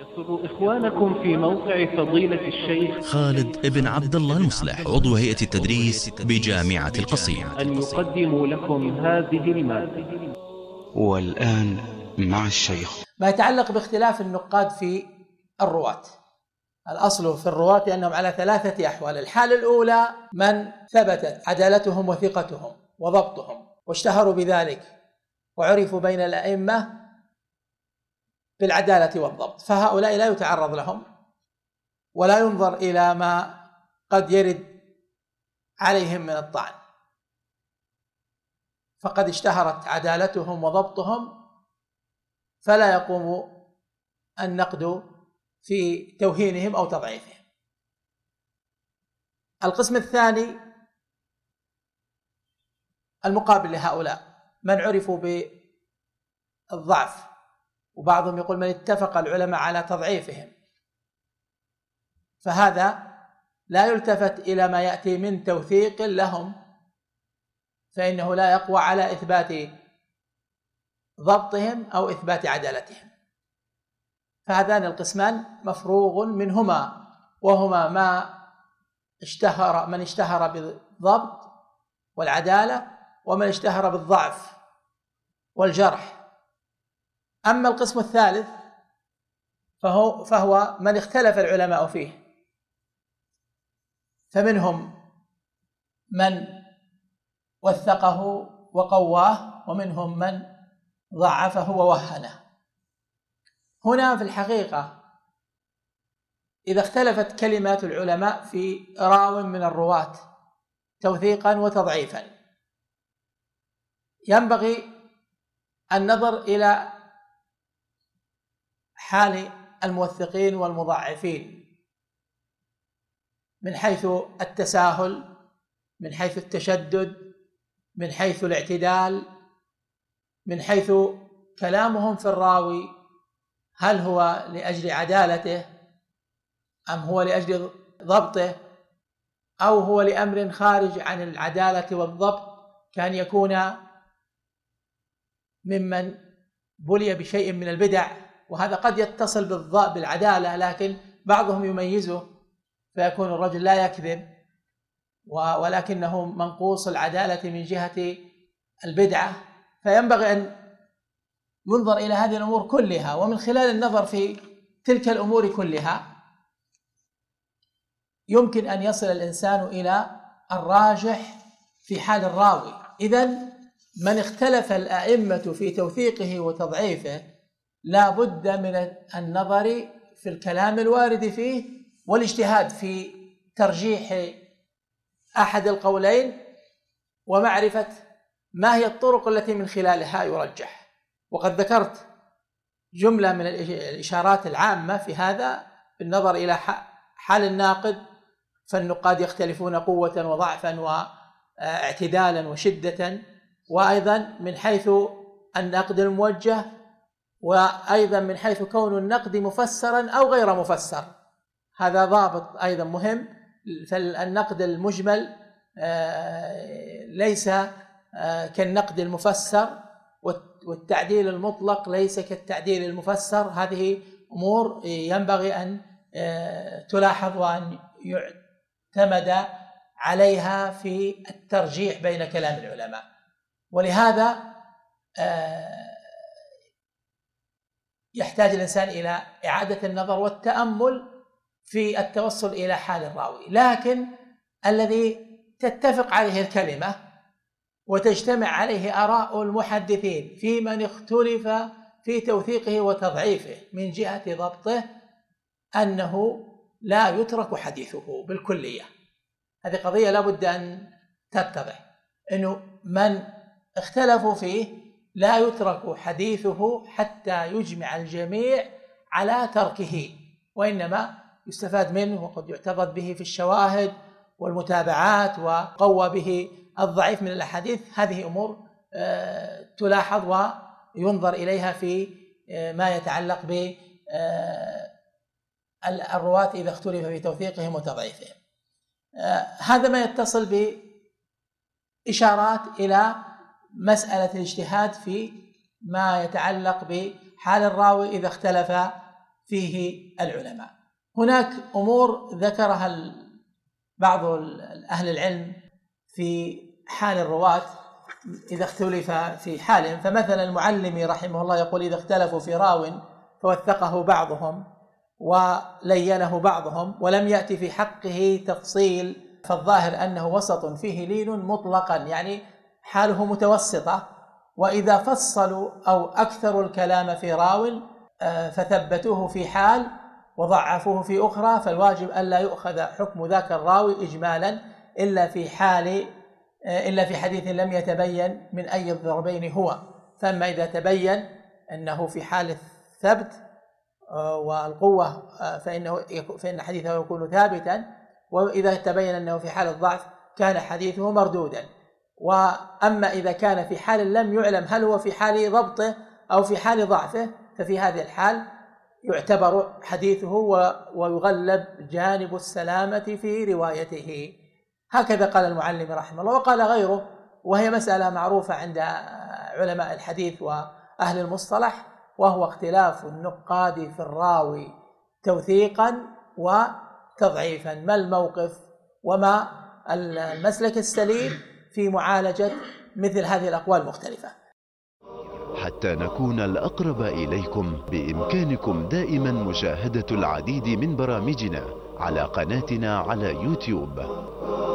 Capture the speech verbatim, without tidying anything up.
يسر إخوانكم في موقع فضيلة الشيخ خالد بن عبد الله المصلح عضو هيئة التدريس بجامعة القصيم أن يقدموا لكم هذه المادة. والآن مع الشيخ. ما يتعلق باختلاف النقاد في الرواة. الأصل في الرواة أنهم على ثلاثة أحوال. الحالة الأولى من ثبتت عدالتهم وثقتهم وضبطهم واشتهروا بذلك وعرفوا بين الأئمة بالعدالة والضبط، فهؤلاء لا يتعرض لهم ولا ينظر إلى ما قد يرد عليهم من الطعن، فقد اشتهرت عدالتهم وضبطهم فلا يقوم النقد في توهينهم أو تضعيفهم. القسم الثاني المقابل لهؤلاء من عرفوا بالضعف، وبعضهم يقول من اتفق العلماء على تضعيفهم، فهذا لا يلتفت إلى ما يأتي من توثيق لهم، فإنه لا يقوى على إثبات ضبطهم أو إثبات عدالتهم. فهذان القسمان مفروغ منهما، وهما ما اشتهر من اشتهر بالضبط والعدالة، ومن اشتهر بالضعف والجرح. أما القسم الثالث فهو, فهو من اختلف العلماء فيه، فمنهم من وثقه وقواه، ومنهم من ضعفه ووهنه. هنا في الحقيقة إذا اختلفت كلمات العلماء في راو من الرواة توثيقا وتضعيفا، ينبغي النظر إلى حال الموثقين والمضعفين من حيث التساهل، من حيث التشدد، من حيث الاعتدال، من حيث كلامهم في الراوي، هل هو لأجل عدالته أم هو لأجل ضبطه، أو هو لأمر خارج عن العدالة والضبط، كان يكون ممن بلي بشيء من البدع، وهذا قد يتصل بالعدالة لكن بعضهم يميزه فيكون الرجل لا يكذب ولكنه منقوص العدالة من جهة البدعة. فينبغي أن ينظر إلى هذه الأمور كلها، ومن خلال النظر في تلك الأمور كلها يمكن أن يصل الإنسان إلى الراجح في حال الراوي. إذن من اختلف الأئمة في توثيقه وتضعيفه لا بد من النظر في الكلام الوارد فيه والاجتهاد في ترجيح أحد القولين، ومعرفة ما هي الطرق التي من خلالها يرجح. وقد ذكرت جملة من الإشارات العامة في هذا بالنظر إلى حال الناقد، فالنقاد يختلفون قوة وضعفا واعتدالا وشدة، وأيضا من حيث النقد الموجه، وأيضا من حيث كون النقد مفسرا أو غير مفسر. هذا ضابط أيضا مهم. فالنقد المجمل ليس كالنقد المفسر، والتعديل المطلق ليس كالتعديل المفسر. هذه أمور ينبغي أن تلاحظ وأن يعتمد عليها في الترجيح بين كلام العلماء. ولهذا يحتاج الإنسان إلى إعادة النظر والتأمل في التوصل إلى حال الراوي، لكن الذي تتفق عليه الكلمة وتجتمع عليه آراء المحدثين في من اختلف في توثيقه وتضعيفه من جهة ضبطه أنه لا يترك حديثه بالكلية. هذه قضية لا بد أن تتضح، أنه من اختلفوا فيه لا يترك حديثه حتى يجمع الجميع على تركه، وإنما يستفاد منه وقد يعتضد به في الشواهد والمتابعات وقوى به الضعيف من الأحاديث. هذه أمور تلاحظ وينظر إليها في ما يتعلق بالرواة إذا اختلف في توثيقهم وتضعيفهم. هذا ما يتصل بإشارات إلى مسألة الاجتهاد في ما يتعلق بحال الراوي إذا اختلف فيه العلماء. هناك أمور ذكرها بعض أهل العلم في حال الرواة إذا اختلف في حالهم، فمثلا المعلمي رحمه الله يقول إذا اختلفوا في راو فوثقه بعضهم ولينه بعضهم ولم يأتي في حقه تفصيل فالظاهر أنه وسط فيه لين مطلقا، يعني حاله متوسطة، وإذا فصلوا أو أكثروا الكلام في راو فثبتوه في حال وضعفوه في أخرى، فالواجب ألا يؤخذ حكم ذاك الراوي إجمالا إلا في حال إلا في حديث لم يتبين من أي الضربين هو. فأما إذا تبين أنه في حال الثبت والقوة فإنه فإن حديثه يكون ثابتا، وإذا تبين أنه في حال الضعف كان حديثه مردودا. وأما إذا كان في حال لم يعلم هل هو في حال ضبطه أو في حال ضعفه ففي هذه الحال يعتبر حديثه ويغلب جانب السلامة في روايته. هكذا قال المعلم رحمه الله، وقال غيره، وهي مسألة معروفة عند علماء الحديث وأهل المصطلح، وهو اختلاف النقاد في الراوي توثيقا وتضعيفا. ما الموقف وما المسلك السليم في معالجة مثل هذه الأقوال المختلفة؟ حتى نكون الأقرب إليكم بإمكانكم دائما مشاهدة العديد من برامجنا على قناتنا على يوتيوب.